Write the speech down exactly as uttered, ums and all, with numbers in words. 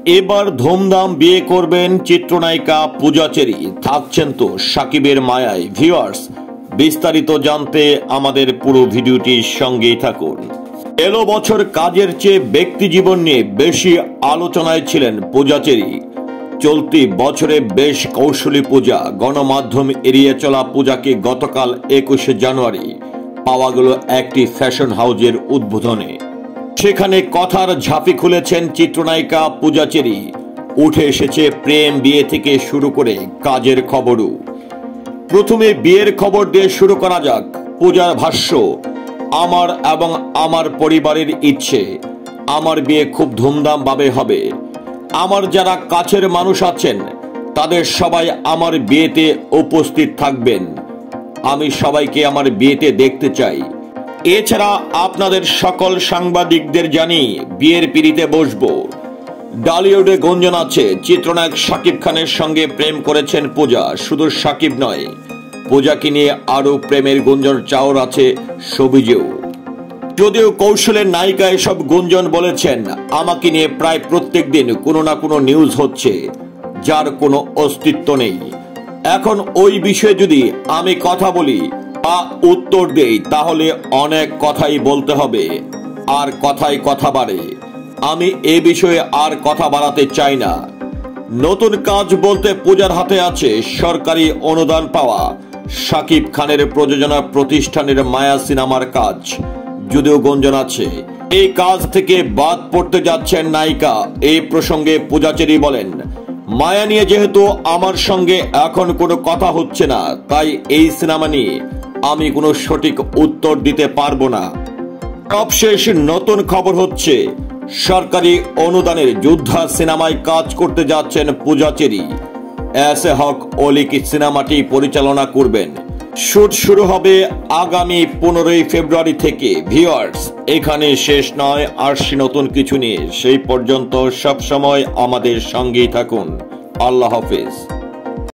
এবার ধুমধাম বিয়ে করবেন চিত্রনায়িকা পূজা চেরি, থাকছেন তো সাকিবের মায়ায়। ভিউয়ার্স, বিস্তারিত জানতে আমাদের পুরো ভিডিওটির সঙ্গেই থাকুন। এলো বছর কাজের চেয়ে ব্যক্তি জীবন নিয়ে বেশি আলোচনায় ছিলেন পূজা চেরি। চলতি বছরে বেশ কৌশলী পূজা। গণমাধ্যম এড়িয়ে চলা পূজাকে গতকাল একুশে জানুয়ারি পাওয়া গেল একটি ফ্যাশন হাউজের উদ্বোধনে। সেখানে কথার ঝাঁপি খুলেছেন চিত্রনায়িকা পূজা চেরি। উঠে এসেছে প্রেম, বিয়ে থেকে শুরু করে কাজের খবরও। প্রথমে বিয়ের খবর দিয়ে শুরু করা যাক। পূজার ভাষ্য, আমার এবং আমার পরিবারের ইচ্ছে আমার বিয়ে খুব ধুমধাম ভাবে হবে। আমার যারা কাছের মানুষ আছেন তাদের সবাই আমার বিয়েতে উপস্থিত থাকবেন। আমি সবাইকে আমার বিয়েতে দেখতে চাই। এছাড়া আপনাদের সকল সাংবাদিকদের জানি বিয়ের পিড়িতে বসবো। ডালিউডে গুঞ্জন আছে চিত্রনায়ক শাকিব খানের সঙ্গে প্রেম করেছেন পূজা। শুধু শাকিব নয়, পূজাকে নিয়ে আরো প্রেমের গুঞ্জন চাওর আছে সবিজেও। যদিও কৌশলের নায়িকা এসব গুঞ্জন বলেছেন, আমাকে নিয়ে প্রায় প্রত্যেক দিন কোনো না কোনো নিউজ হচ্ছে যার কোনো অস্তিত্ব নেই। এখন ওই বিষয়ে যদি আমি কথা বলি বা উত্তর দেই তাহলে অনেক কথাই বলতে হবে, আর কথাই কথা বাড়ে। আমি এ বিষয়ে আর কথা বাড়াতে চাই না। নতুন কাজ বলতে পূজার হাতে আছে সরকারি অনুদান পাওয়া শাকিব খানের প্রযোজনা প্রতিষ্ঠানের মায়া সিনেমার কাজ। যদিও গুঞ্জন আছে এই কাজ থেকে বাদ পড়তে যাচ্ছেন নায়িকা। এই প্রসঙ্গে পূজা চেরি বলেন, মায়া নিয়ে যেহেতু আমার সঙ্গে এখন কোনো কথা হচ্ছে না, তাই এই সিনেমা নিয়ে আমি কোনো সঠিক উত্তর দিতে পারবো না। সবশেষ নতুন খবর হচ্ছে সরকারি অনুদানের যোদ্ধা সিনেমায় কাজ করতে যাচ্ছেন পূজা চেরি। এসে হক অলিক সিনেমাটি পরিচালনা করবেন। শুট শুরু হবে আগামী পনেরোই ফেব্রুয়ারি থেকে। ভিউয়ার্স, এখানে শেষ নয়, আসছে নতুন কিছু নিয়ে। সেই পর্যন্ত সব সময় আমাদের সঙ্গেই থাকুন। আল্লাহ হাফেজ।